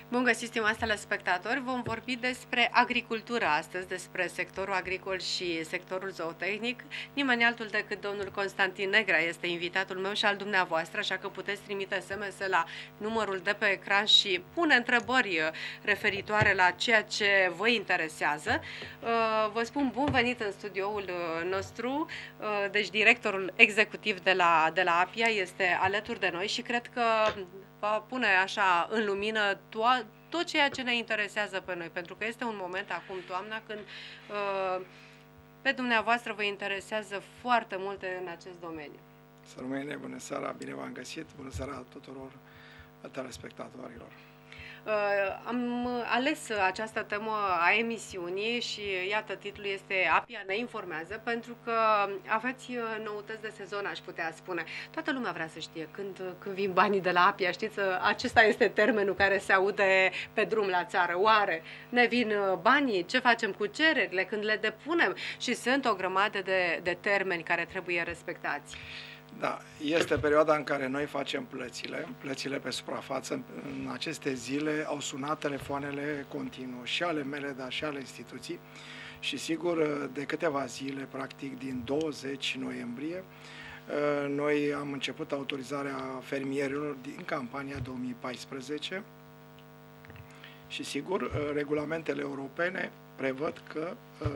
Bun găsit, stimați telespectatori! Vom vorbi despre agricultură astăzi, despre sectorul agricol și sectorul zootehnic. Nimeni altul decât domnul Constantin Negrea este invitatul meu și al dumneavoastră, așa că puteți trimite SMS la numărul de pe ecran și pune întrebări referitoare la ceea ce vă interesează. Vă spun bun venit în studioul nostru, deci directorul executiv de la APIA este alături de noi și cred că va pune așa în lumină tot ceea ce ne interesează pe noi, pentru că este un moment acum, toamna, când pe dumneavoastră vă interesează foarte multe în acest domeniu. Să rămâne, bună seara, bine v-am găsit, bună seara tuturor telespectatorilor. Am ales această temă a emisiunii și iată, titlul este APIA ne informează, pentru că aveți noutăți de sezon, aș putea spune. Toată lumea vrea să știe când vin banii de la APIA, știți, acesta este termenul care se aude pe drum la țară. Oare ne vin banii? Ce facem cu cererile? Când le depunem? Și sunt o grămadă de termeni care trebuie respectați. Da, este perioada în care noi facem plățile pe suprafață. În aceste zile au sunat telefoanele continuu și ale mele, dar și ale instituții și sigur de câteva zile, practic din 20 noiembrie, noi am început autorizarea fermierilor din campania 2014 și sigur regulamentele europene prevăd că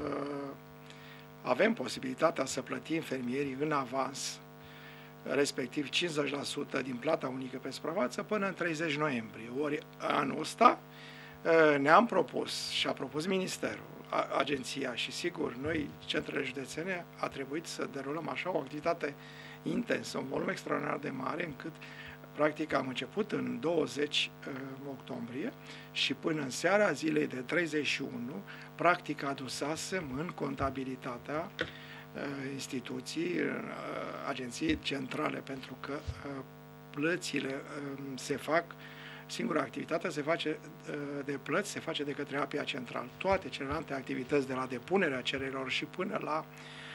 avem posibilitatea să plătim fermierii în avans, respectiv 50% din plata unică pe suprafață până în 30 noiembrie. Ori anul ăsta ne-am propus și a propus Ministerul, agenția și sigur noi, centrele județene, a trebuit să derulăm așa o activitate intensă, un volum extraordinar de mare, încât practic am început în 20 octombrie și până în seara zilei de 31, practic adusasem în contabilitatea instituții, agenții centrale, pentru că plățile se fac, singura activitate se face de plăți se face de către APIA Central. Toate celelalte activități, de la depunerea cererilor și până la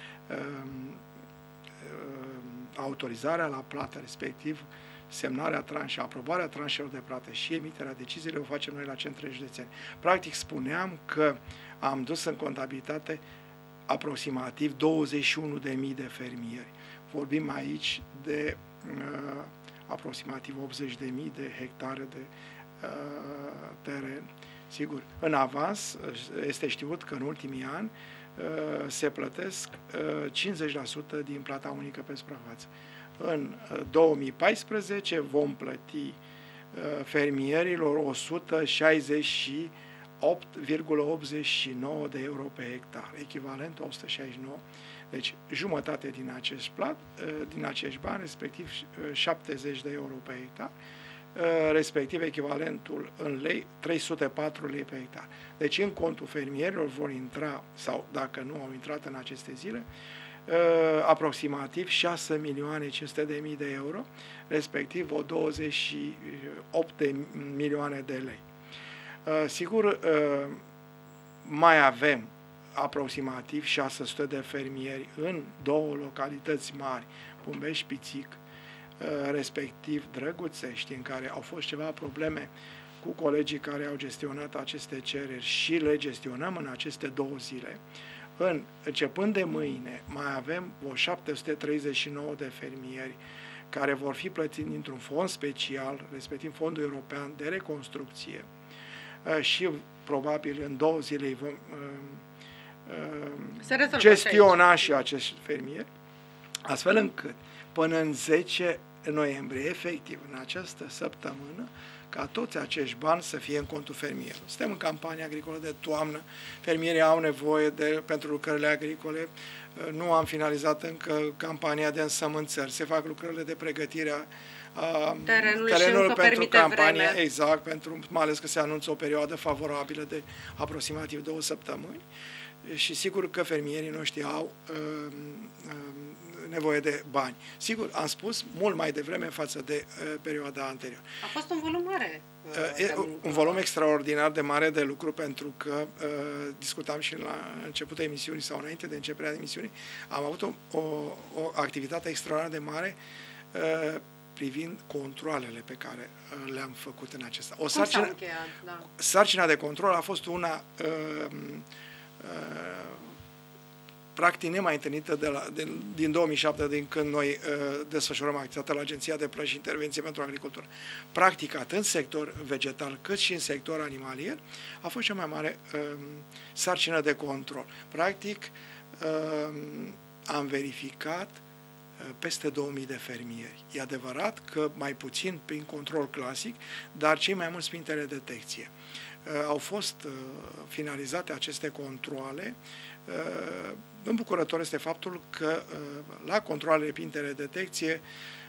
autorizarea la plată, respectiv semnarea tranșei, aprobarea tranșelor de plată și emiterea deciziilor, o facem noi la centrele județene. Practic spuneam că am dus în contabilitate aproximativ 21.000 de fermieri. Vorbim aici de aproximativ 80.000 de hectare de teren. Sigur, în avans este știut că în ultimii ani se plătesc 50% din plata unică pe suprafață. În 2014 vom plăti fermierilor 168,89 de euro pe hectar, echivalent 169. Deci jumătate din acești bani, respectiv 70 de euro pe hectar, respectiv echivalentul în lei 304 lei pe hectar. Deci în contul fermierilor vor intra, sau dacă nu au intrat în aceste zile, aproximativ 6.500.000 de euro, respectiv o 28 de milioane de lei. Sigur, mai avem aproximativ 600 de fermieri în două localități mari, Bumbești-Pițic, respectiv Drăguțești, în care au fost ceva probleme cu colegii care au gestionat aceste cereri și le gestionăm în aceste două zile. Începând de mâine, mai avem o 739 de fermieri care vor fi plătiți dintr-un fond special, respectiv Fondul European de Reconstrucție, și probabil în două zile vom gestiona și acești fermieri, astfel încât până în 10 noiembrie, efectiv în această săptămână, ca toți acești bani să fie în contul fermierului. Suntem în campania agricolă de toamnă, fermierii au nevoie pentru lucrările agricole, nu am finalizat încă campania de însămânțări, se fac lucrările de pregătire a terenului pentru campanie, vreme. Exact, mai ales că se anunță o perioadă favorabilă de aproximativ 2 săptămâni și sigur că fermierii noștri au nevoie de bani. Sigur, am spus mult mai devreme față de perioada anterioară. A fost un volum mare. Un volum extraordinar de mare de lucru, pentru că discutam și la începutul emisiunii sau înainte de începerea emisiunii, am avut o activitate extraordinar de mare privind controalele pe care le-am făcut în acesta. Cum s-a încheiat? Da. Sarcina de control a fost una practic nemai întâlnită din 2007, din când noi desfășurăm activitatea la Agenția de Plăți și Intervenție pentru Agricultură. Practic, atât în sector vegetal cât și în sector animalier, a fost cea mai mare sarcină de control. Practic, am verificat peste 2000 de fermieri. E adevărat că mai puțin prin control clasic, dar cei mai mulți prin teledetecție. Au fost finalizate aceste controale. Îmbucurător este faptul că la controalele prin teledetecție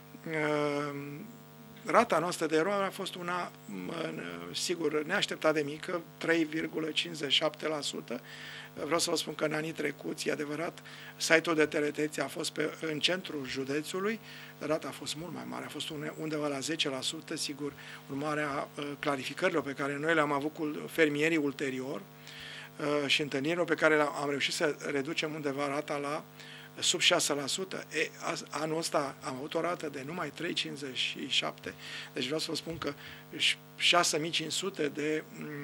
rata noastră de eroare a fost una, sigur, neașteptat de mică, 3,57%. Vreau să vă spun că în anii trecuți, e adevărat, site-ul de teledetecție a fost în centrul județului, rata a fost mult mai mare, a fost undeva la 10%, sigur, urmarea clarificărilor pe care noi le-am avut cu fermierii ulterior și întâlnirilor pe care am reușit să reducem undeva rata la sub 6%. Anul ăsta am avut o rată de numai 3,57%, deci vreau să vă spun că 6.500 de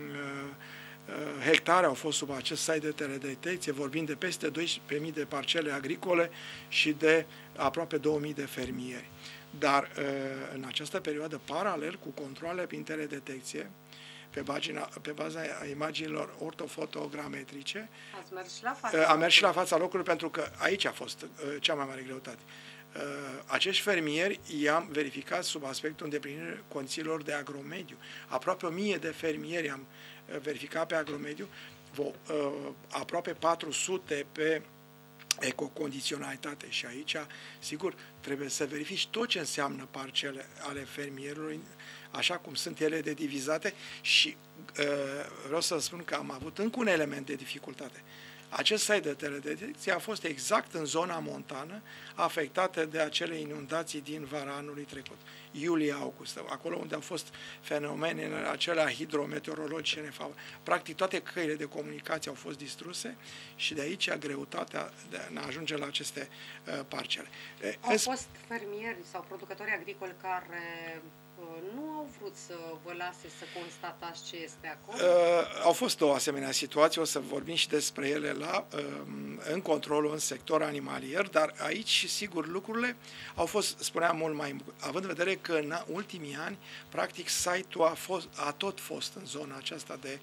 hectare au fost sub acest site de teledetecție, vorbind de peste 12.000 de parcele agricole și de aproape 2.000 de fermieri. Dar în această perioadă, paralel cu controalele prin teledetecție, pe baza imaginilor ortofotogrametrice, am mers și la fața locului, pentru că aici a fost cea mai mare greutate. Acești fermieri i-am verificat sub aspectul îndeplinirii condițiilor de agromediu. Aproape 1000 de fermieri am verificat pe agromediu, aproape 400 pe ecocondiționalitate. Și aici, sigur, trebuie să verifici tot ce înseamnă parcele ale fermierului, așa cum sunt ele de divizate, și vreau să spun că am avut încă un element de dificultate. Acest site de teledetecție a fost exact în zona montană afectată de acele inundații din vara anului trecut, iulie-august, acolo unde au fost fenomenele acelea hidrometeorologice nefavorabile. Practic toate căile de comunicație au fost distruse și de aici greutatea de a ajunge la aceste parcele. Au fost fermieri sau producători agricoli care nu au vrut să vă lase să constatați ce este acolo? Au fost o asemenea situație, o să vorbim și despre ele în controlul în sector animalier, dar aici, sigur, lucrurile au fost, spuneam, mult mai... Având în vedere că în ultimii ani, practic, site-ul a tot fost în zona aceasta de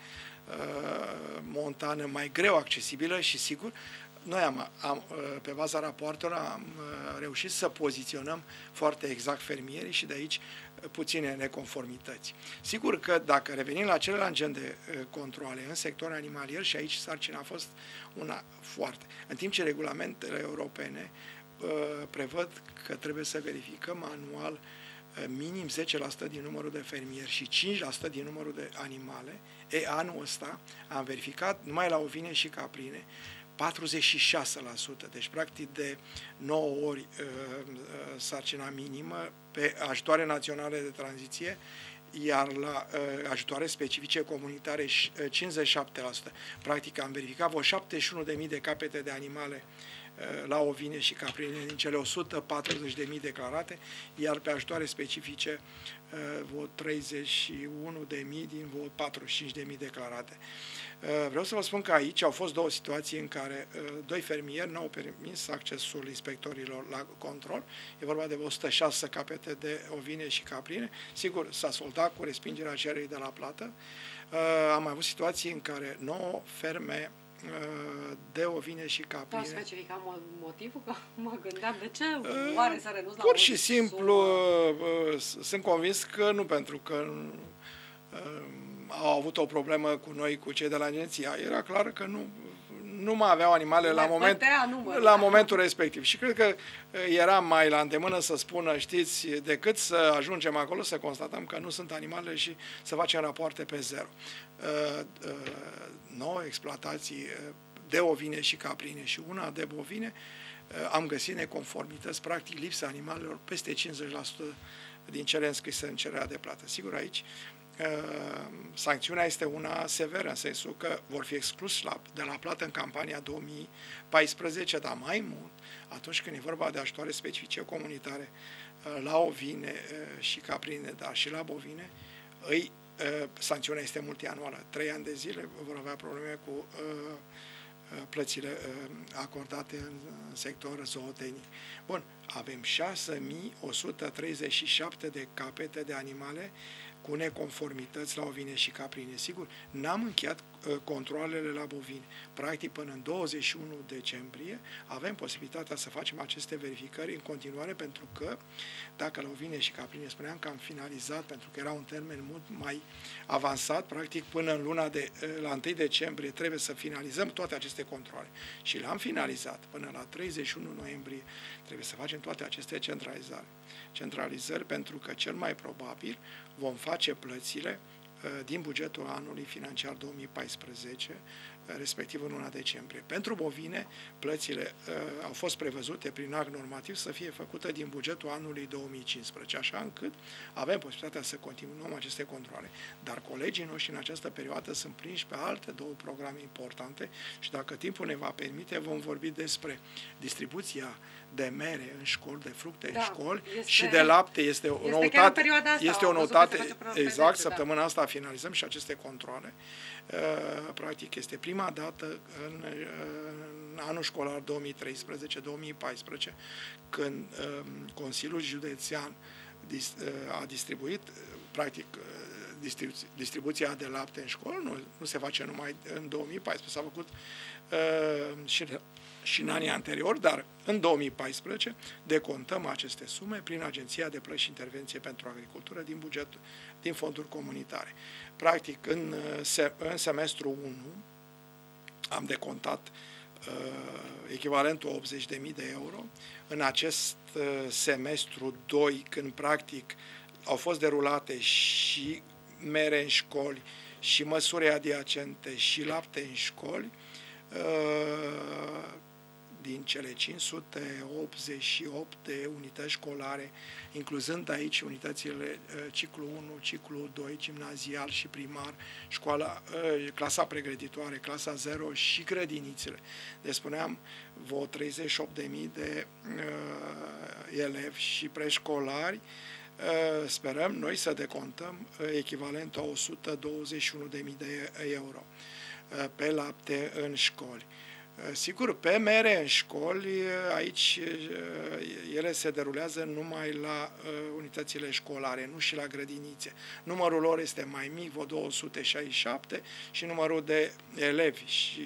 montană mai greu accesibilă și, sigur, noi pe baza rapoartelor am reușit să poziționăm foarte exact fermierii și de aici puține neconformități. Sigur că dacă revenim la celălalt gen de controale în sectorul animalier, și aici sarcina a fost una foarte. În timp ce regulamentele europene prevăd că trebuie să verificăm anual minim 10% din numărul de fermieri și 5% din numărul de animale, anul ăsta am verificat numai la ovine și caprine 46%, deci practic de 9 ori sarcina minimă pe ajutoare naționale de tranziție, iar la ajutoare specifice comunitare 57%. Practic am verificat vreo 71.000 de capete de animale la ovine și caprine din cele 140.000 declarate, iar pe ajutoare specifice vreo 31.000 din vreo 45.000 declarate. Vreau să vă spun că aici au fost două situații în care doi fermieri n-au permis accesul inspectorilor la control. E vorba de 106 capete de ovine și caprine. Sigur, s-a soldat cu respingerea cererii de la plată. Am avut situații în care 9 ferme de ovine și caprine. Da, specifica motivul? Că mă gândeam de ce oare s-a redus la pur și simplu sunt convins că nu pentru că au avut o problemă cu noi, cu cei de la agenția. Era clar că nu mai aveau animale la momentul respectiv. Și cred că era mai la îndemână să spună, știți, decât să ajungem acolo, să constatăm că nu sunt animale și să facem rapoarte pe zero. 9 exploatații de ovine și caprine și una de bovine, am găsit neconformități, practic lipsa animalelor peste 50% din cele înscrise în cererea de plată. Sigur, aici sancțiunea este una severă, în sensul că vor fi exclus de la plată în campania 2014, dar mai mult, atunci când e vorba de ajutoare specifice comunitare la ovine și caprine, dar și la bovine, sancțiunea este multianuală. 3 ani de zile vor avea probleme cu plățile acordate în sector zootehnic. Bun, avem 6.137 de capete de animale cu neconformități la ovine și caprine. Sigur, n-am încheiat controalele la bovine. Practic, până în 21 decembrie avem posibilitatea să facem aceste verificări în continuare, pentru că dacă la ovine și caprine spuneam că am finalizat, pentru că era un termen mult mai avansat, practic până în la 1 decembrie trebuie să finalizăm toate aceste controale. Și le-am finalizat până la 31 noiembrie. Trebuie să facem toate aceste centralizări, pentru că cel mai probabil vom face plățile din bugetul anului financiar 2014, respectiv în luna decembrie. Pentru bovine, plățile au fost prevăzute prin act normativ să fie făcute din bugetul anului 2015, așa încât avem posibilitatea să continuăm aceste controale. Dar colegii noștri în această perioadă sunt prinși pe alte 2 programe importante și dacă timpul ne va permite, vom vorbi despre distribuția de mere în școli, de fructe în școli și de lapte. Este o noutate. Este o noutate, exact, săptămâna asta finalizăm și aceste controale. Practic este prima dată în anul școlar 2013-2014 când Consiliul Județean a distribuit, practic, distribuția de lapte în școli. Nu se face numai în 2014, s-a făcut și în anii anteriori, dar în 2014 decontăm aceste sume prin Agenția de Plăți și Intervenție pentru Agricultură din buget, din fonduri comunitare. Practic, în semestrul 1 am decontat echivalentul 80.000 de euro. În acest semestru 2, când practic au fost derulate și mere în școli, și măsuri adiacente, și lapte în școli, din cele 588 de unități școlare, incluzând aici unitățile ciclu 1, ciclu 2, gimnazial și primar, clasa pregătitoare, clasa 0 și grădinițele. Deci spuneam, vreo 38.000 de elevi și preșcolari, sperăm noi să decontăm echivalentul a 121.000 de euro pe lapte în școli. Sigur, pe mere în școli, aici ele se derulează numai la unitățile școlare, nu și la grădinițe. Numărul lor este mai mic, vreo 267, și numărul de elevi și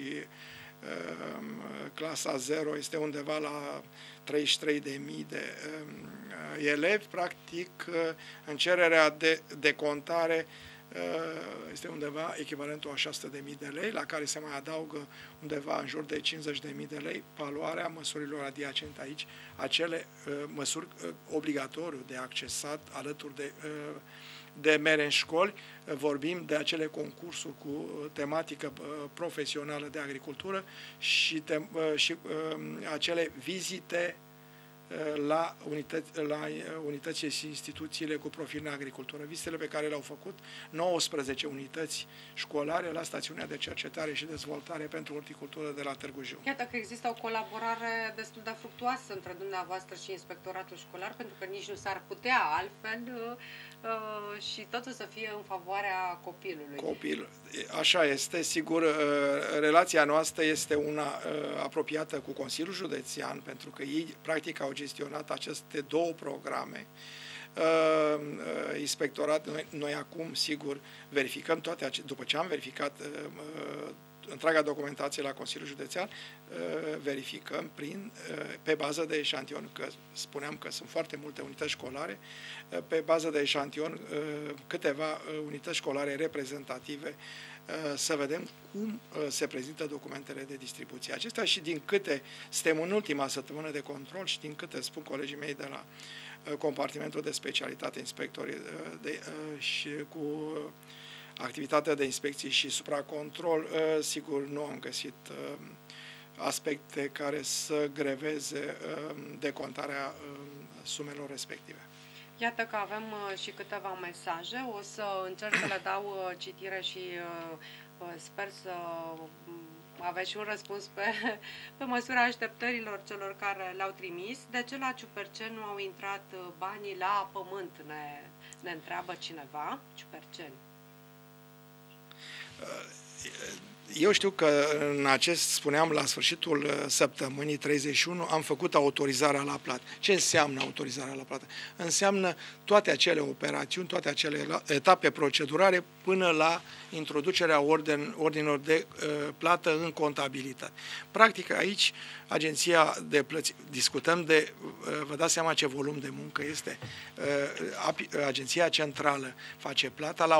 clasa 0 este undeva la 33.000 de elevi. Practic, în cererea de decontare este undeva echivalentul a 600.000 de lei, la care se mai adaugă undeva în jur de 50.000 de lei valoarea măsurilor adiacente aici, acele măsuri obligatoriu de accesat alături de mere în școli. Vorbim de acele concursuri cu tematică profesională de agricultură și acele vizite la unitățile și instituțiile cu profil în agricultură. Vizitele pe care le-au făcut 19 unități școlare la stațiunea de cercetare și dezvoltare pentru horticultură de la Târgu Jiu. Iată că există o colaborare destul de fructuoasă între dumneavoastră și Inspectoratul Școlar, pentru că nici nu s-ar putea altfel și totul să fie în favoarea copilului. Așa este, sigur, relația noastră este una apropiată cu Consiliul Județean, pentru că ei practic au gestionat aceste 2 programe. Inspectorat, noi acum, sigur, verificăm după ce am verificat întreaga documentație la Consiliul Județean, verificăm pe bază de eșantion, că spuneam că sunt foarte multe unități școlare, pe bază de eșantion câteva unități școlare reprezentative, să vedem cum se prezintă documentele de distribuție. Acestea, și din câte suntem în ultima săptămână de control și din câte spun colegii mei de la compartimentul de specialitate, inspectori și cu activitatea de inspecții și supracontrol, sigur, nu am găsit aspecte care să greveze decontarea sumelor respective. Iată că avem și câteva mesaje, o să încerc să le dau citire și sper să aveți și un răspuns pe măsura așteptărilor celor care le-au trimis. De ce la Ciuperceni nu au intrat banii la pământ, ne întreabă cineva. Ciuperceni. Eu știu că spuneam, la sfârșitul săptămânii 31, am făcut autorizarea la plată. Ce înseamnă autorizarea la plată? Înseamnă toate acele operațiuni, toate acele etape procedurale până la introducerea ordinilor de plată în contabilitate. Practic aici, agenția de plăți, discutăm de, vă dați seama ce volum de muncă este, agenția centrală face plata la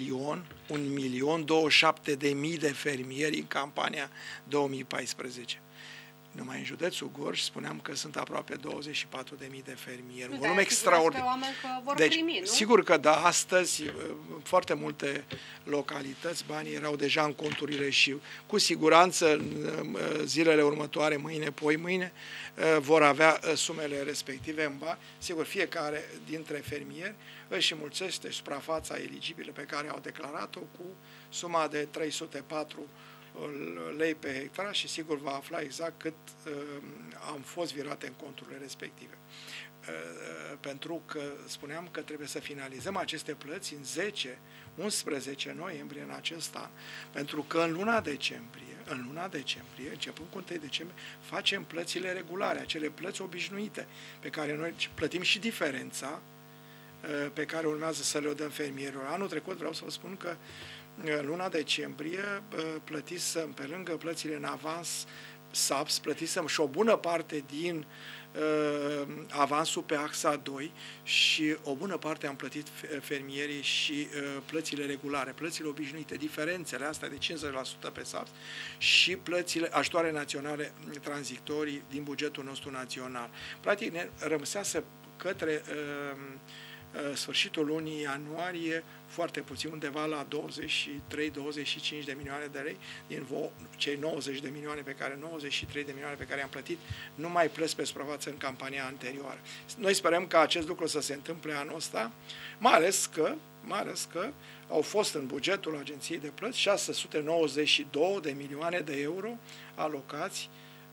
1.027.000 de fermieri în campania 2014. Numai în județul Gorj spuneam că sunt aproape 24.000 de fermieri. Un volum extraordinar. Deci, primi, nu? sigur că da, astăzi foarte multe localități, banii erau deja în conturile și cu siguranță zilele următoare, mâine, poimâine, vor avea sumele respective în bani. Sigur, fiecare dintre fermieri își înmulțește suprafața eligibilă pe care au declarat-o cu suma de 304 lei pe hectar și sigur va afla exact cât am fost virate în conturile respective. Pentru că spuneam că trebuie să finalizăm aceste plăți în 10-11 noiembrie în acest an, pentru că în luna decembrie, începând cu 1 decembrie, facem plățile regulare, acele plăți obișnuite, pe care noi plătim și diferența pe care urmează să le dăm fermierilor. Anul trecut vreau să vă spun că în luna decembrie plătisem, pe lângă plățile în avans SAPS, plătisem și o bună parte din avansul pe axa 2 și o bună parte am plătit fermierii și plățile regulare, plățile obișnuite, diferențele astea de 50% pe SAPS și plățile, ajutoare naționale tranzitorii din bugetul nostru național. Practic ne rămăsease către sfârșitul lunii ianuarie foarte puțin, undeva la 23-25 de milioane de lei din cei 90 de milioane pe care, 93 de milioane pe care am plătit, nu mai plăți pe suprafață în campania anterioară. Noi sperăm că acest lucru să se întâmple anul ăsta, mai ales că au fost în bugetul Agenției de Plăți 692 de milioane de euro alocați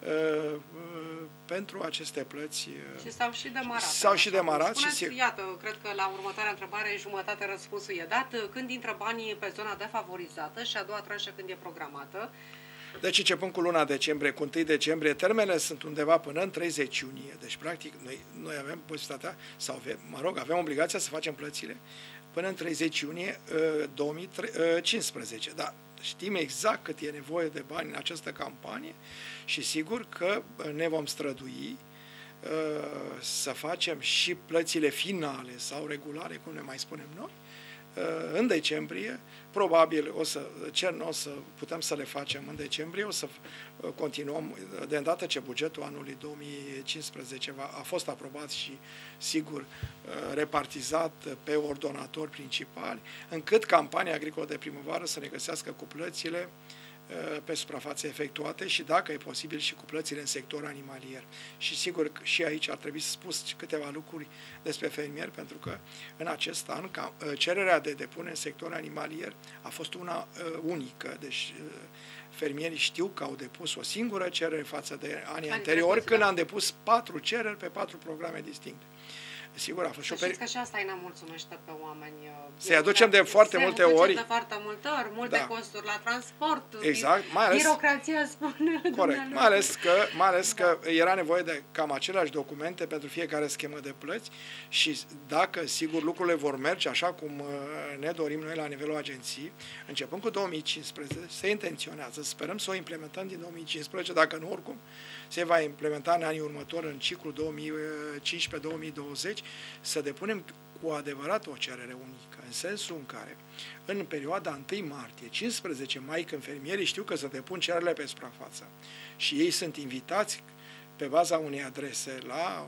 pentru aceste plăți. Și s-au și demarat. S-au și demarat. Spuneți, iată, cred că la următoarea întrebare, jumătate răspunsul e dat. Când intră banii pe zona defavorizată și a doua tranșă când e programată? Deci începând cu luna decembrie, cu 1 decembrie, termenele sunt undeva până în 30 iunie. Deci, practic, noi avem posibilitatea, sau avem obligația să facem plățile până în 30 iunie 2015. Da, știm exact cât e nevoie de bani în această campanie și sigur că ne vom strădui să facem și plățile finale sau regulare, cum ne mai spunem noi, în decembrie. Probabil o să putem să le facem în decembrie, o să continuăm de îndată ce bugetul anului 2015 a fost aprobat și sigur repartizat pe ordonatori principali, încât campania agricolă de primăvară să ne găsească cu plățile pe suprafațe efectuate și, dacă e posibil, și cu plățile în sector animalier. Și sigur că și aici ar trebui să spus câteva lucruri despre fermieri, pentru că în acest an cererea de depunere în sector animalier a fost una unică. Deci fermierii știu că au depus o singură cerere față de anii anteriori, când am depus 4 cereri pe 4 programe distincte. Sigur, a fost și o știți că și asta îi ne mulțumește pe oameni. Să-i aducem de foarte multe ori. De foarte multe ori, multe costuri la transport. Exact, mai ales birocrația spune. Corect, mai ales că era nevoie de cam aceleași documente pentru fiecare schemă de plăți și dacă, sigur, lucrurile vor merge așa cum ne dorim noi la nivelul agenției, începând cu 2015, se intenționează, sperăm să o implementăm din 2015, dacă nu, oricum, se va implementa în anii următori, în ciclul 2015-2020, să depunem cu adevărat o cerere unică, în sensul în care, în perioada 1 martie, 15 mai, când fermierii știu că se depun cererile pe suprafață și ei sunt invitați pe baza unei adrese la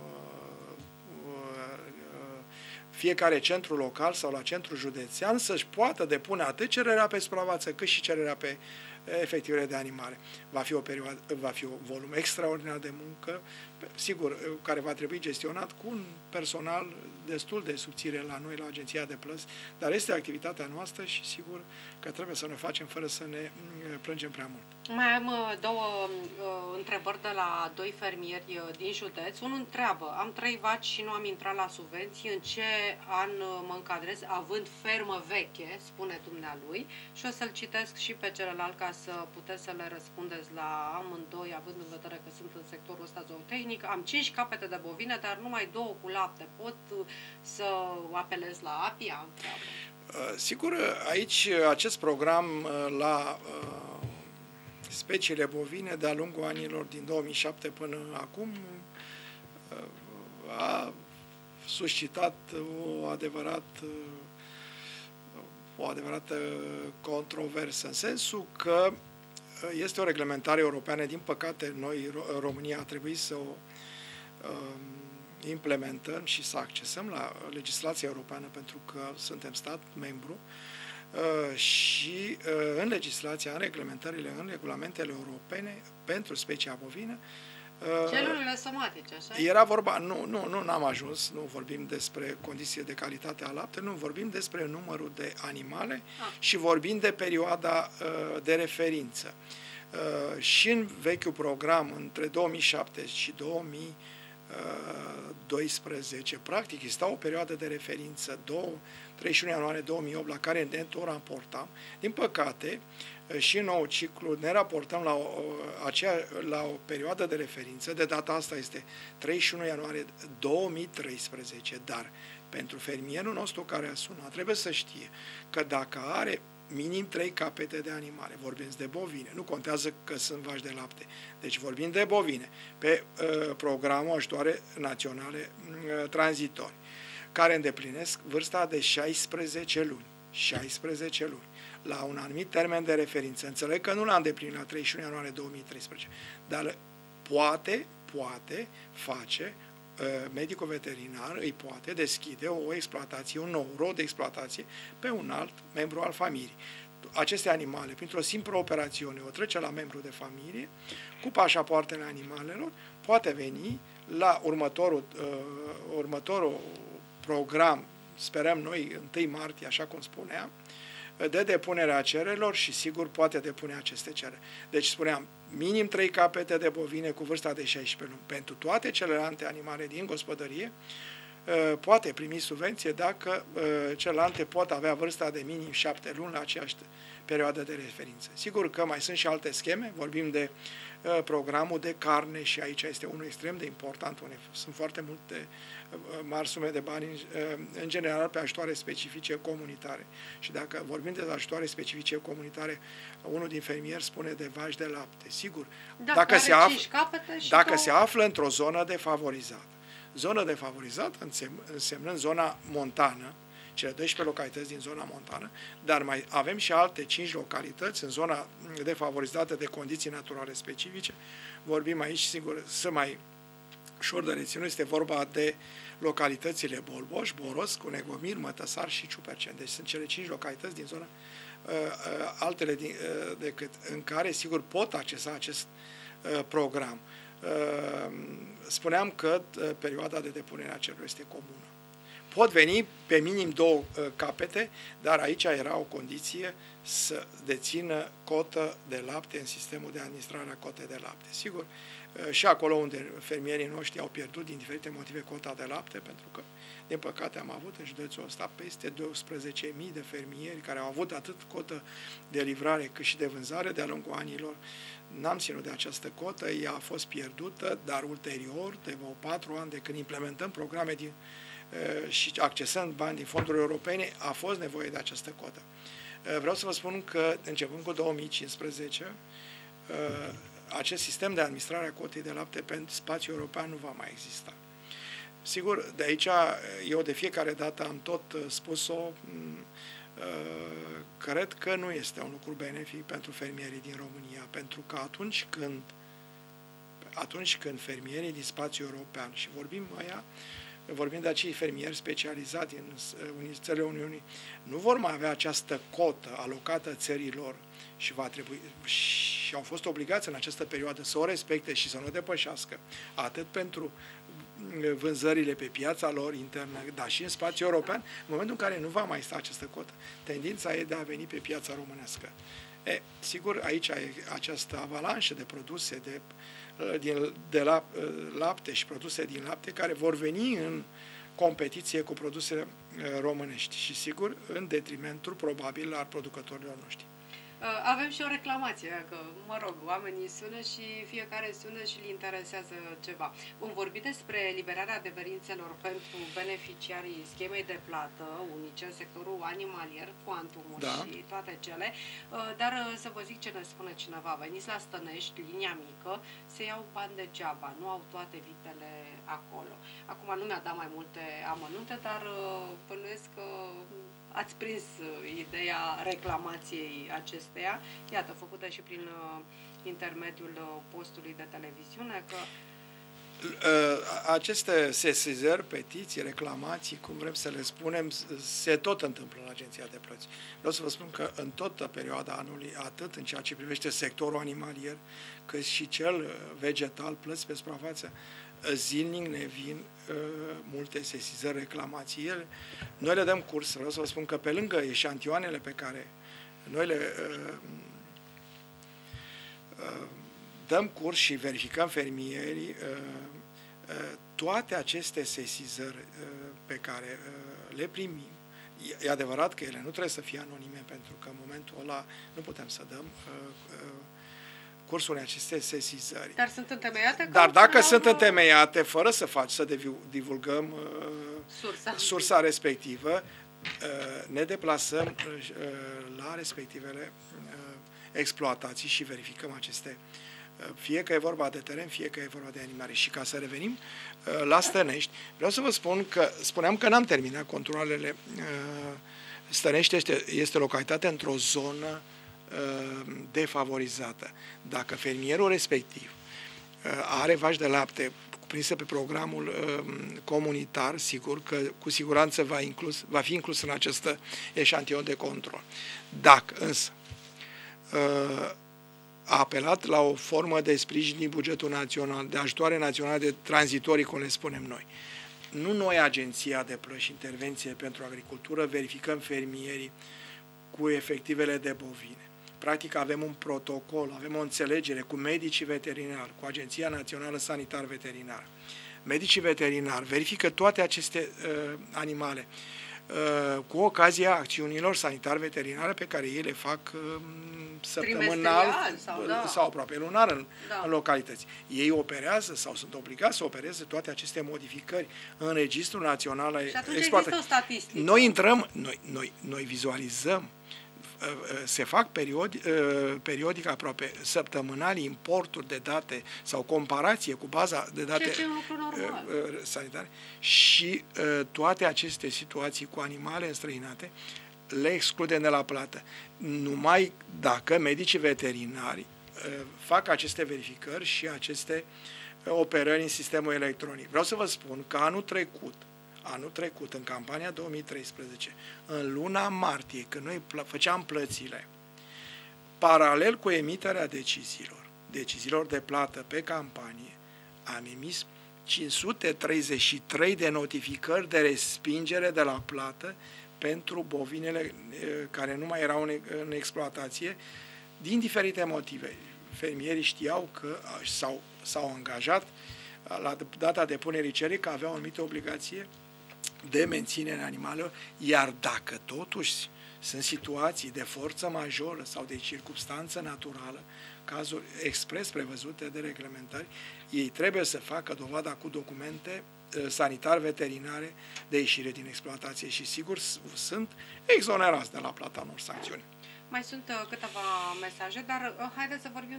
fiecare centru local sau la centru județean să-și poată depune atât cererea pe suprafață cât și cererea pe efectivele de animale. Va fi un volum extraordinar de muncă, sigur, care va trebui gestionat cu un personal destul de subțire la noi, la Agenția de Plăți, dar este activitatea noastră și sigur că trebuie să ne facem fără să ne plângem prea mult. Mai am două întrebări de la doi fermieri din județ. Unul întreabă, am 3 vaci și nu am intrat la subvenții, în ce an mă încadrez, având fermă veche, spune dumnealui, și o să-l citesc și pe celălalt ca să puteți să le răspundeți la amândoi, având în vedere că sunt în sectorul ăsta zootehnic. Am 5 capete de bovine, dar numai 2 cu lapte. Pot să apelez la APIA? Sigur, aici acest program la speciile bovine de-a lungul anilor din 2007 până acum a suscitat o adevărată controversă, în sensul că este o reglementare europeană. Din păcate, noi, România, a trebuit să o implementăm și să accesăm la legislația europeană pentru că suntem stat membru și în legislația, în reglementările, în regulamentele europene pentru specia bovină, celurile somatice, așa? Era vorba, nu n-am ajuns, nu vorbim despre condiții de calitate a lapte, nu vorbim despre numărul de animale și vorbim de perioada de referință. Și în vechiul program, între 2007 și 2012, practic, exista o perioadă de referință, 31 ianuarie 2008, la care ne tot raportam. Din păcate, și în nou ciclu ne raportăm la o perioadă de referință, de data asta este 31 ianuarie 2013, dar pentru fermierul nostru care a sunat, trebuie să știe că dacă are minim 3 capete de animale, vorbim de bovine, nu contează că sunt vaci de lapte, deci vorbim de bovine, pe programul ajutoare naționale tranzitori, care îndeplinesc vârsta de 16 luni. 16 luni. La un anumit termen de referință. Înțeleg că nu l-a îndeplinit la 31 ianuarie 2013, dar poate face, medicul veterinar îi poate deschide o exploatație, un nou rod de exploatație pe un alt membru al familiei. Aceste animale, printr-o simplă operațiune, o trece la membru de familie, cu pașapoartele animalelor, poate veni la următorul program, sperăm noi, 1 martie, așa cum spuneam, de depunerea cererilor și sigur poate depune aceste cereri. Deci spuneam, minim 3 capete de bovine cu vârsta de 16 luni. Pentru toate celelalte animale din gospodărie poate primi subvenție dacă celelalte pot avea vârsta de minim 7 luni la aceeași perioadă de referință. Sigur că mai sunt și alte scheme, vorbim de programul de carne și aici este unul extrem de important, unde sunt foarte multe mari sume de bani, în general pe ajutoare specifice comunitare. Și dacă vorbim de ajutoare specifice comunitare, unul din fermieri spune de vaci de lapte. Sigur, dacă se află într-o zonă defavorizată. Zonă defavorizată însemnând zona montană, cele 12 localități din zona montană, dar mai avem și alte 5 localități în zona defavorizată de condiții naturale specifice. Vorbim aici, sigur, să mai ușor de reținut, este vorba de localitățile Bolboș, Boros, Cunegomir, Mătăsar și Ciuperceni. Deci sunt cele 5 localități din zona, altele decât în care, sigur, pot accesa acest program. Spuneam că perioada de depunere a cererilor este comună. Pot veni pe minim 2 capete, dar aici era o condiție să dețină cotă de lapte în sistemul de administrare a cotei de lapte. Sigur, și acolo unde fermierii noștri au pierdut din diferite motive cota de lapte, pentru că, din păcate, am avut în județul ăsta peste 12.000 de fermieri care au avut atât cotă de livrare cât și de vânzare de-a lungul anilor. N-am ținut de această cotă, ea a fost pierdută, dar ulterior, de 4 ani de când implementăm programe și accesând bani din fonduri europene, a fost nevoie de această cotă. Vreau să vă spun că, începând cu 2015, acest sistem de administrare a cotei de lapte pentru spațiul european nu va mai exista. Sigur, de aici, eu de fiecare dată am tot spus-o, cred că nu este un lucru benefic pentru fermierii din România, pentru că atunci când fermierii din spațiul european, și vorbim aia vorbim de acei fermieri specializați în țările Uniunii, nu vor mai avea această cotă alocată țărilor și au fost obligați în această perioadă să o respecte și să nu o depășească, atât pentru vânzările pe piața lor internă, dar și în spațiul european, în momentul în care nu va mai sta această cotă. Tendința e de a veni pe piața românească. Sigur, aici e această avalanșă de produse de lapte și produse din lapte care vor veni în competiție cu produsele românești și, sigur, în detrimentul probabil al producătorilor noștri. Avem și o reclamație, că, mă rog, oamenii sună și fiecare sună și îl interesează ceva. Vom vorbi despre eliberarea adeverințelor pentru beneficiarii schemei de plată unice, sectorul animalier, cuantumul și toate cele, dar să vă zic ce ne spune cineva. Veniți la Stănești, linia mică, se iau bani degeaba, nu au toate vitele acolo. Acum nu mi-a dat mai multe amănunte, dar bănuiesc că ați prins ideea reclamației acesteia, iată, făcută și prin intermediul postului de televiziune, că aceste sesizări, petiții, reclamații, cum vrem să le spunem, se tot întâmplă la Agenția de Plăți. Vreau să vă spun că în toată perioada anului, atât în ceea ce privește sectorul animalier, cât și cel vegetal, plăți pe suprafață, zilnic ne vin multe sesizări, reclamații. Noi le dăm curs. Vreau să vă spun că pe lângă eșantioanele pe care noi le dăm curs și verificăm fermierii, toate aceste sesizări pe care le primim, e adevărat că ele nu trebuie să fie anonime, pentru că în momentul ăla nu putem să dăm cursul acestei sesizări. Dar sunt întemeiate? Dar dacă sunt întemeiate, fără să divulgăm sursa respectivă, ne deplasăm la respectivele exploatații și verificăm aceste, fie că e vorba de teren, fie că e vorba de animale. Și ca să revenim la Stănești, vreau să vă spun că, spuneam că n-am terminat controalele. Stănești este localitate într-o zonă defavorizată. Dacă fermierul respectiv are vaci de lapte cuprinse pe programul comunitar, sigur că cu siguranță va fi inclus în acest eșantion de control. Dacă însă a apelat la o formă de sprijin din bugetul național, de ajutoare naționale de tranzitorii, cum le spunem noi, nu noi, Agenția de Plăți și Intervenție pentru Agricultură, verificăm fermierii cu efectivele de bovine. Practic avem un protocol, avem o înțelegere cu medicii veterinari, cu Agenția Națională Sanitar Veterinară. Medicii veterinari verifică toate aceste animale cu ocazia acțiunilor sanitar-veterinare pe care ei le fac săptămânal sau aproape lunar în localități. Ei operează sau sunt obligați să opereze toate aceste modificări în Registrul Național al Exploatării. Noi intrăm, noi vizualizăm, se fac periodic, aproape săptămânal, importuri de date sau comparație cu baza de date sanitare și toate aceste situații cu animale înstrăinate le excludem de la plată. Numai dacă medicii veterinari fac aceste verificări și aceste operări în sistemul electronic. Vreau să vă spun că anul trecut, în campania 2013, în luna martie, când noi făceam plățile, paralel cu emiterea deciziilor de plată pe campanie, am emis 533 de notificări de respingere de la plată pentru bovinele care nu mai erau în exploatație, din diferite motive. Fermierii știau că s-au angajat la data depunerii cererii că aveau o anumită obligație de menținere animalelor, iar dacă totuși sunt situații de forță majoră sau de circumstanță naturală, cazuri expres prevăzute de reglementări, ei trebuie să facă dovada cu documente sanitar-veterinare de ieșire din exploatație și sigur sunt exonerați de la plata unor sancțiuni. Mai sunt câteva mesaje, dar haideți să vorbim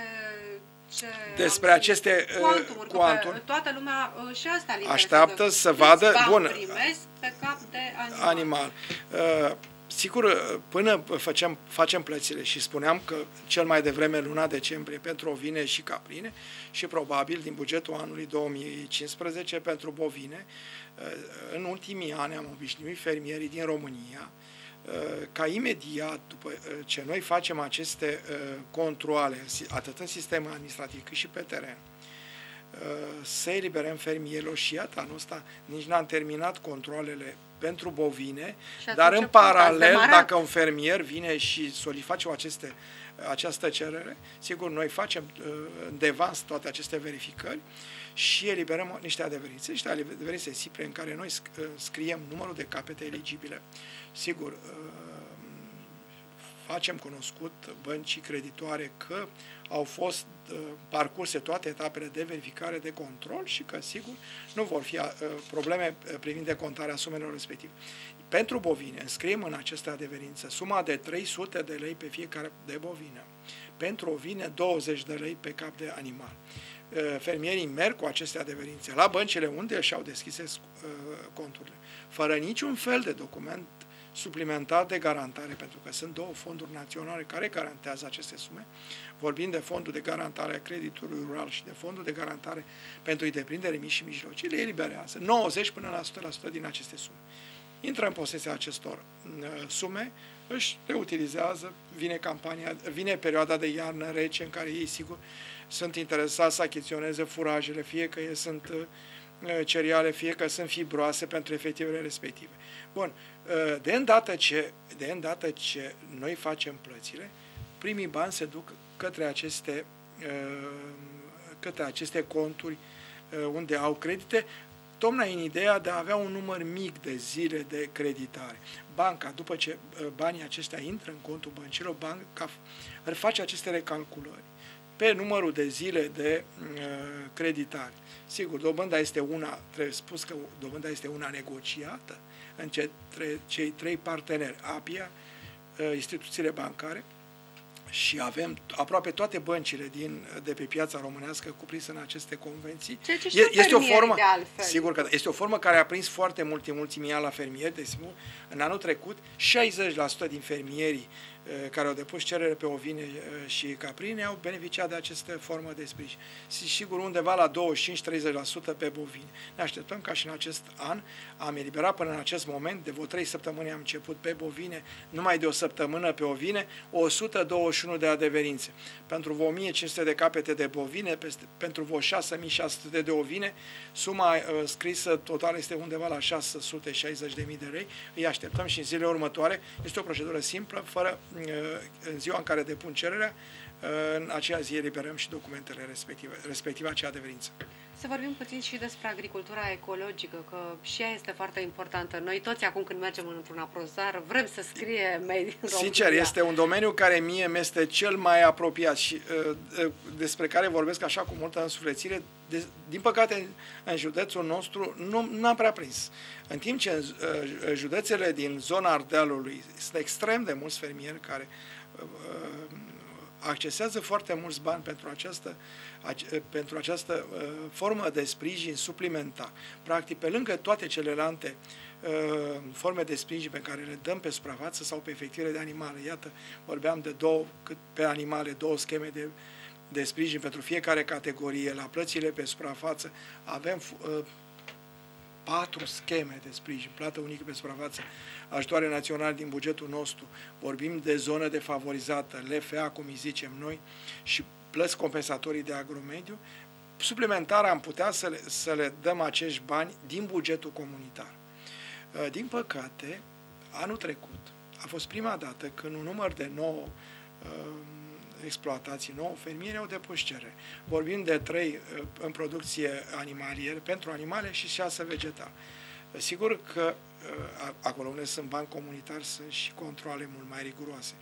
despre aceste cuanturi. Toată lumea și asta așteaptă să vadă. Bun, primesc pe cap de animal. Sigur, până facem plățile și spuneam că cel mai devreme luna decembrie pentru ovine și caprine și probabil din bugetul anului 2015 pentru bovine, în ultimii ani am obișnuit fermierii din România ca imediat după ce noi facem aceste controale, atât în sistemul administrativ cât și pe teren, să eliberăm fermierilor și iată, anul ăsta nici n-am terminat controlele pentru bovine, dar în paralel, dacă un fermier vine și face această cerere, sigur, noi facem de avans toate aceste verificări și eliberăm niște adeverințe SIPRE în care noi scriem numărul de capete eligibile. Sigur, facem cunoscut băncii creditoare că au fost parcurse toate etapele de verificare, de control și că, sigur, nu vor fi probleme privind decontarea sumelor respective. Pentru bovine, înscriem în aceste adeverințe suma de 300 de lei pe fiecare de bovine. Pentru ovine, 20 de lei pe cap de animal. Fermierii merg cu aceste adeverințe la băncile unde și-au deschis conturile, fără niciun fel de document suplimentar de garantare, pentru că sunt două fonduri naționale care garantează aceste sume. Vorbim de fondul de garantare a creditului rural și de fondul de garantare pentru întreprinderi mici și mijlocii, le eliberează 90 până la 100% din aceste sume. Intră în posesia acestor sume, își reutilizează, vine perioada de iarnă rece în care ei, sigur, sunt interesați să achiziționeze furajele, fie că sunt cereale, fie că sunt fibroase pentru efectivele respective. Bun, de îndată ce noi facem plățile, primii bani se duc către aceste conturi unde au credite, tocmai în ideea de a avea un număr mic de zile de creditare. Banca, după ce banii aceștia intră în contul băncilor, banca face aceste recalculări pe numărul de zile de creditare. Sigur, dobânda este una, trebuie spus că dobânda este una negociată între cei trei parteneri, APIA, instituțiile bancare, și avem aproape toate băncile de pe piața românească cuprinse în aceste convenții. Este o formă, sigur că este o formă care a prins foarte mult în ultimii ani la fermieri. De exemplu, în anul trecut, 60% din fermierii care au depus cerere pe ovine și caprine au beneficiat de această formă de sprijin. Sigur, undeva la 25-30% pe bovine. Ne așteptăm ca și în acest an am eliberat până în acest moment, de vreo 3 săptămâni am început pe bovine, numai de o săptămână pe ovine, 121 de adeverințe. Pentru vreo 1500 de capete de bovine, pentru vreo 6600 de ovine, suma scrisă total este undeva la 660.000 de lei. Îi așteptăm și în zilele următoare. Este o procedură simplă, fără în ziua în care depun cererea, în aceea zi eliberăm și documentele respective acea adeverință. Să vorbim puțin și despre agricultura ecologică, că și ea este foarte importantă. Noi toți acum când mergem într-un aprozar vrem să scrie Made in România. Sincer, este un domeniu care mie mi-este cel mai apropiat și despre care vorbesc așa cu multă însuflețire. Din păcate, în județul nostru nu am prea prins. În timp ce în județele din zona Ardealului sunt extrem de mulți fermieri care accesează foarte mulți bani pentru această formă de sprijin suplimentar. Practic, pe lângă toate celelalte forme de sprijin pe care le dăm pe suprafață sau pe efectivele de animale. Iată, vorbeam de pe animale, două scheme de sprijin pentru fiecare categorie. La plățile pe suprafață avem 4 scheme de sprijin, plată unică pe suprafață, ajutoare naționale din bugetul nostru, vorbim de zonă defavorizată, LFA, cum îi zicem noi, și plăți compensatorii de agromediu. Suplimentar am putea să le dăm acești bani din bugetul comunitar. Din păcate, anul trecut a fost prima dată când un număr de 9 exploatații, 9 fermieri au depus cerere. Vorbim de 3 în producție animalieră, pentru animale, și 6 vegetale. Sigur că acolo unde sunt bani comunitari sunt și controale mult mai riguroase.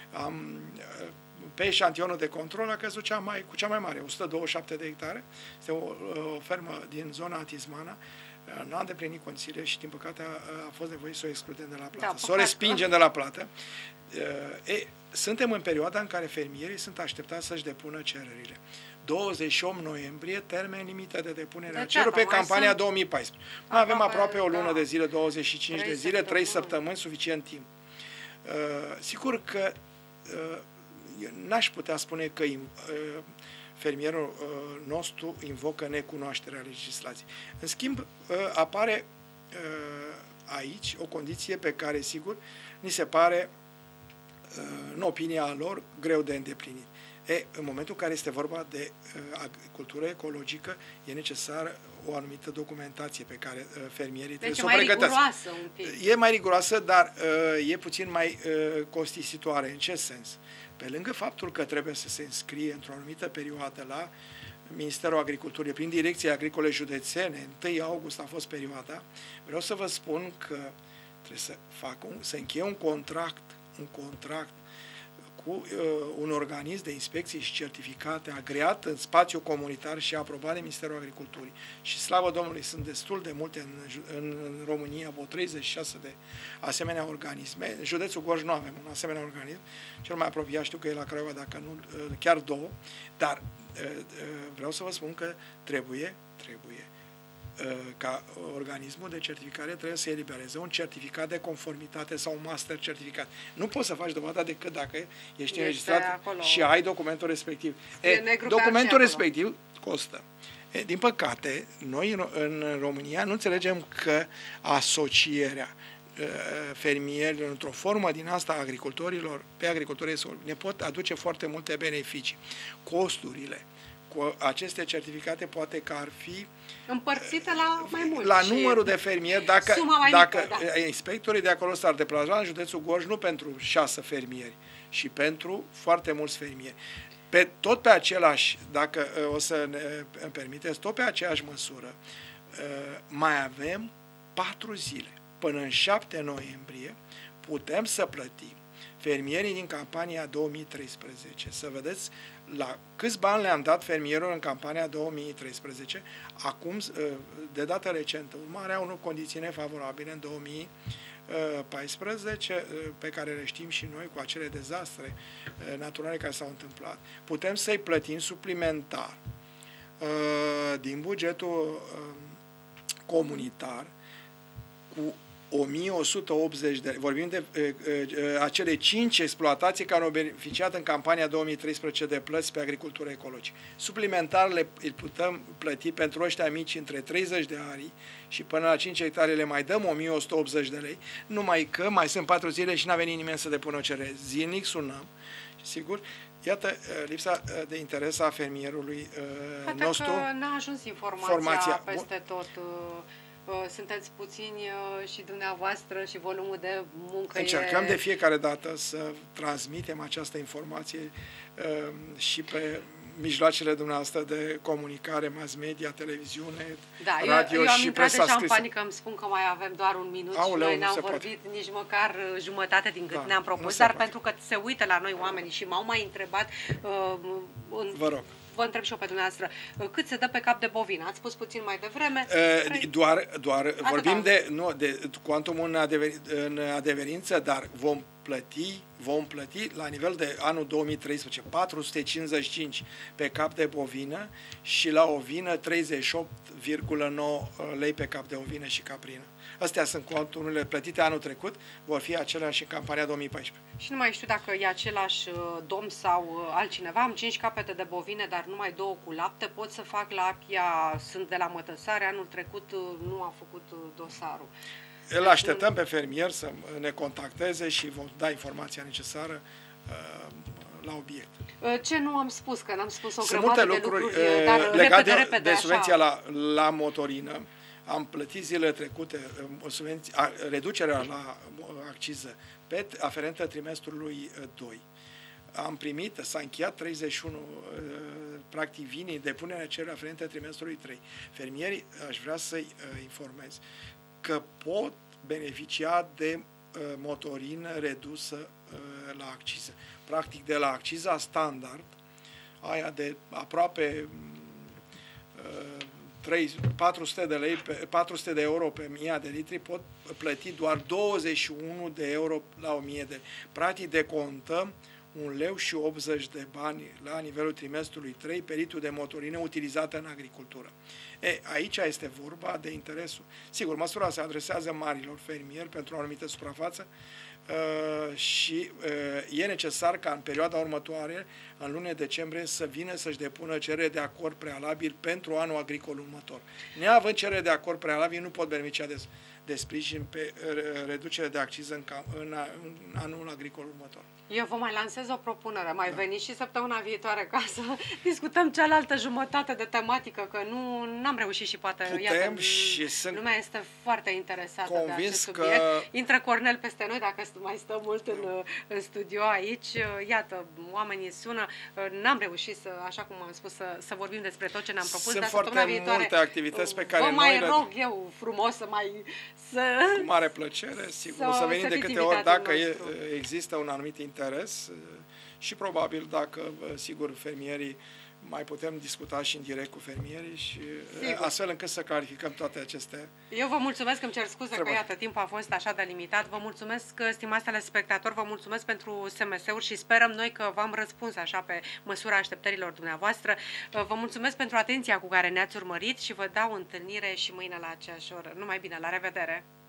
Pe eșantionul de control a căzut cu cea mai mare, 127 de hectare. Este o fermă din zona Atismana. Nu a îndeplinit condițiile și, din păcate, a fost nevoie să o excludem de la plată, să o respingem de la plată. Suntem în perioada în care fermierii sunt așteptați să-și depună cererile. 28 noiembrie, termen limită de depunere a cererilor pe campania 2014. Mai avem aproape o lună de zile, 25 de zile, 3 săptămâni, suficient timp. Sigur că n-aș putea spune că fermierul nostru invocă necunoașterea legislației. În schimb, apare aici o condiție pe care, sigur, ni se pare, în opinia lor, greu de îndeplinit. În momentul în care este vorba de agricultură ecologică, e necesară o anumită documentație pe care fermierii trebuie să o pregătească. Deci e mai riguroasă un pic. E mai riguroasă, dar e puțin mai costisitoare. În ce sens? Pe lângă faptul că trebuie să se înscrie într-o anumită perioadă la Ministerul Agriculturii, prin Direcția Agricole Județene, 1 august a fost perioada, vreau să vă spun că trebuie să încheie un contract cu un organism de inspecție și certificate agreat în spațiu comunitar și aprobat de Ministerul Agriculturii. Și slavă Domnului, sunt destul de multe în România, vreo 36 de asemenea organisme. În județul Gorj nu avem un asemenea organism. Cel mai apropiat știu că e la Craiova, dacă nu, chiar 2. Dar vreau să vă spun că trebuie ca organismul de certificare trebuie să elibereze un certificat de conformitate sau un master certificat. Nu poți să faci dovada decât dacă ești înregistrat acolo și ai documentul respectiv. Documentul respectiv costă. Din păcate, noi în România nu înțelegem că asocierea fermierilor într-o formă din asta agricultorilor, pe agricultorii ne pot aduce foarte multe beneficii. Costurile cu aceste certificate poate că ar fi împărțite la mai mulți. La numărul de fermieri, dacă inspectorii de acolo s-ar deplasa în județul Gorj nu pentru 6 fermieri, și pentru foarte mulți fermieri. Tot pe același, dacă o să îmi permiteți, tot pe aceeași măsură, mai avem 4 zile. Până în 7 noiembrie putem să plătim fermierii din campania 2013. Să vedeți la câți bani le-am dat fermierilor în campania 2013, acum, de dată recentă. Urmarea unor condiții nefavorabile în 2014, pe care le știm și noi cu acele dezastre naturale care s-au întâmplat. Putem să-i plătim suplimentar din bugetul comunitar cu 1180 de lei. Vorbim de acele 5 exploatații care au beneficiat în campania 2013 de plăți pe agricultură ecologică. Suplimentar le putem plăti pentru ăștia mici între 30 de ani și până la 5 hectare le mai dăm 1180 de lei, numai că mai sunt 4 zile și n-a venit nimeni să depună o cerere. Zilnic sunăm, sigur. Iată lipsa de interes a fermierului nostru. Poate că n-a ajuns informația peste tot. Sunteți puțini și dumneavoastră și volumul de muncă încercăm de fiecare dată să transmitem această informație și pe mijloacele dumneavoastră de comunicare, mass media, televiziune, radio și presa scrisă. Deja în panică, îmi spun că mai avem doar un minut. Aoleu, și noi n-am vorbit nici măcar jumătate din cât ne-am propus, dar pentru că se uită la noi oamenii și m-au mai întrebat, vă rog. Vă întreb și eu pe dumneavoastră, cât se dă pe cap de bovin? Ați spus puțin mai devreme. Doar vorbim de cuantumul în adeverință, dar vom plăti la nivel de anul 2013 455 pe cap de bovină și la ovină 38,9 lei pe cap de ovină și caprină. Astea sunt cuantumurile plătite anul trecut, vor fi aceleași în campania 2014. Și nu mai știu dacă e același domn sau altcineva. Am 5 capete de bovine, dar numai 2 cu lapte. Pot să fac la Apia, sunt de la Mătăsare, anul trecut nu a făcut dosarul. Îl așteptăm pe fermier să ne contacteze și vom da informația necesară la obiect. Ce nu am spus, că n-am spus o sunt grămadă multe de lucruri, dar legate de subvenția la motorină. Am plătit zilele trecute reducerea la acciză aferentă trimestrului 2. Am primit, s-a încheiat 31, practic vine depunerea cererii aferente trimestrului 3. Fermierii, aș vrea să-i informez că pot beneficia de motorină redusă la acciză. Practic de la acciza standard, aia de aproape 400 de euro pe 1000 de litri, pot plăti doar 21 de euro la 1000 de. Practic decontăm 1,80 lei de bani la nivelul trimestrului 3 pe litru de motorină utilizată în agricultură. Aici este vorba de interesul. Sigur, măsura se adresează marilor fermieri pentru o anumită suprafață, și e necesar ca în perioada următoare, în luna decembrie, să vină să-și depună cerere de acord prealabil pentru anul agricol următor. Neavând cerere de acord prealabil, nu pot beneficia de sprijin pe reducere de acciză în anul agricol următor. Eu vă mai lansez o propunere. Mai veniți și săptămâna viitoare ca să discutăm cealaltă jumătate de tematică, că nu am reușit și poate... Putem și sunt lumea este foarte interesată de acest subiect. Că... Intră Cornel peste noi, dacă mai stă mult în studio aici. Iată, oamenii sună. N-am reușit, așa cum am spus, să vorbim despre tot ce ne-am propus. Sunt dar foarte multe activități pe care vă mai noi rog eu frumos să mai... Cu mare plăcere, sigur. O să venim de câte ori dacă există un anumit interes și probabil dacă, sigur, fermierii mai putem discuta și în direct cu fermierii și astfel încât să clarificăm toate aceste... Eu vă mulțumesc, îmi cer scuze că, iată, timpul a fost așa de limitat. Vă mulțumesc, stimați telespectatori, vă mulțumesc pentru SMS-uri și sperăm noi că v-am răspuns așa pe măsura așteptărilor dumneavoastră. Vă mulțumesc pentru atenția cu care ne-ați urmărit și vă dau întâlnire și mâine la aceeași oră. Numai bine, la revedere!